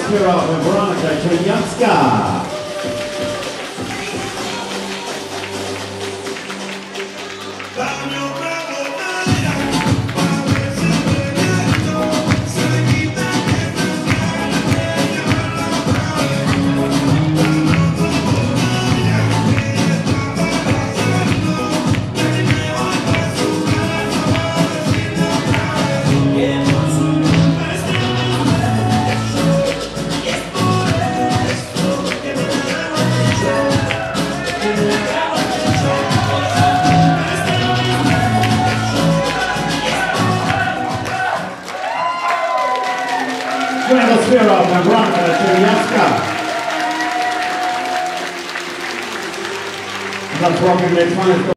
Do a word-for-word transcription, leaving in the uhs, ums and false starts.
twirls and Veronika to Rangel twirls and Veronika to Let's welcome the